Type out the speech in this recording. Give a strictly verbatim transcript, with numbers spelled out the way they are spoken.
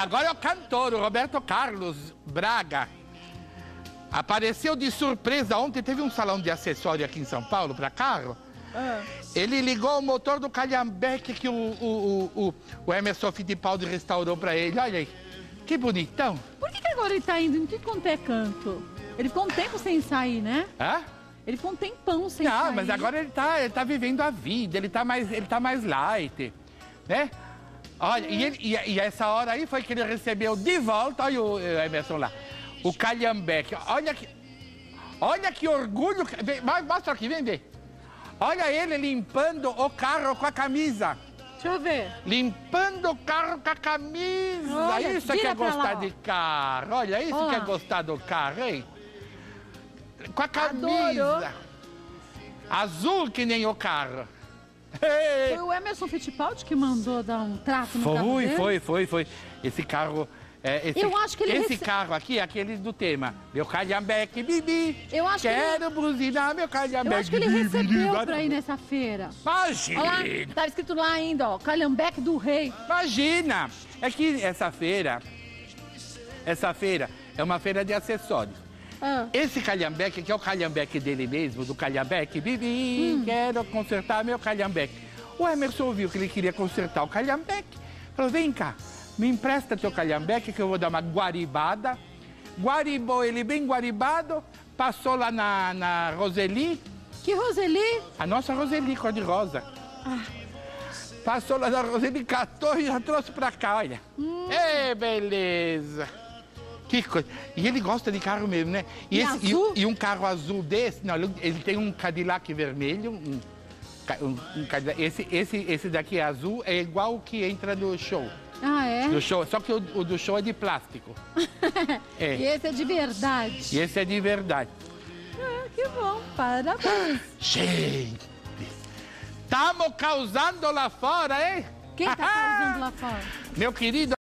Agora é o cantor, o Roberto Carlos Braga. Apareceu de surpresa ontem, teve um salão de acessório aqui em São Paulo para carro. Ah. Ele ligou o motor do Calhambeque que o, o, o, o Emerson Fittipaldi restaurou para ele. Olha aí, que bonitão. Por que, que agora ele tá indo em que quanto é canto? Ele ficou um tempo sem sair, né? Hã? Ele ficou um tempão sem Não, sair. Não, mas agora ele tá, ele tá vivendo a vida, ele tá mais, ele tá mais light, né? Olha, é. e, ele, e, e essa hora aí foi que ele recebeu de volta, olha o Emerson lá, o Calhambeque. Olha que, olha que orgulho. Vem, mostra aqui, vem ver. Olha ele limpando o carro com a camisa. Deixa eu ver. Limpando o carro com a camisa. Olha, isso é que é gostar lá, de carro. Olha, isso Olá. que é gostar do carro, hein? Com a camisa. Adoro. Azul que nem o carro. Foi o Emerson Fittipaldi que mandou dar um trato no foi, carro dele? Foi, foi, foi. Esse carro... É, esse, eu acho que ele esse rece... carro aqui é aquele do tema. Meu Calhambeque, bibi. Eu acho Quero que ele... buzinar meu Calhambeque. Eu acho que ele bibi, recebeu bibi, pra ir nessa feira. Imagina. Olha lá, tá escrito lá ainda, ó. Calhambeque do Rei. Imagina. É que essa feira... Essa feira é uma feira de acessórios. Ah. Esse Calhambeque, que é o Calhambeque dele mesmo, do Calhambeque, bibi, hum. quero consertar meu Calhambeque. O Emerson ouviu que ele queria consertar o Calhambeque. Falou, vem cá, me empresta teu Calhambeque que eu vou dar uma guaribada. Guaribou ele bem guaribado, passou lá na, na Roseli. Que Roseli? A nossa Roseli, cor-de-rosa. Ah. Passou lá na Roseli, catou e já trouxe pra cá, olha. Hum. Ei, beleza. Que coisa. E ele gosta de carro mesmo, né? E, e, esse, azul? E, e um carro azul desse, não, ele tem um Cadillac vermelho, um, um, um Cadillac, esse, esse, esse daqui é azul, é igual o que entra no show. Ah, é? No show, só que o, o do show é de plástico. É. E esse é de verdade. E esse é de verdade. Ah, que bom, parabéns. Gente, estamos causando lá fora, hein? Quem tá causando lá fora? Meu querido...